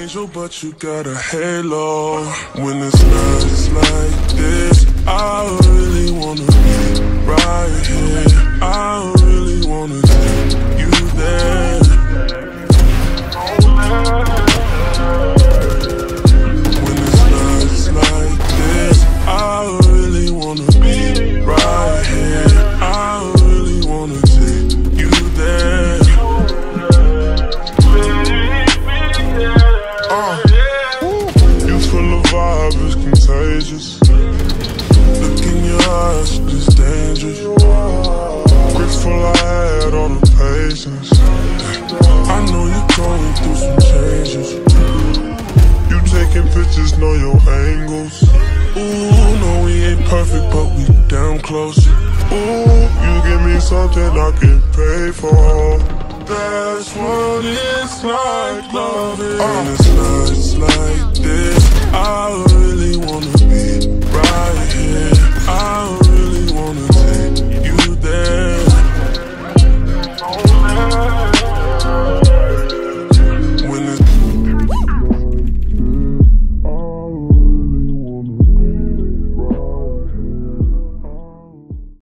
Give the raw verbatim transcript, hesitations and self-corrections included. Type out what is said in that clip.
angel, but you got a halo. When it's nights like this, I really wanna be right here. I really wanna take you there. When it's nights like this, I really wanna be right here. I really wanna take you there. Uh, you full of vibe, it's contagious. Look in your eyes, it's dangerous. Grateful I had all the patience. I know you're going through some changes. You taking pictures, know your angles. Ooh, no, we ain't perfect, but we damn close. Ooh, you give me something I can pay for. That's what it's like, loving. When it's nights like this, I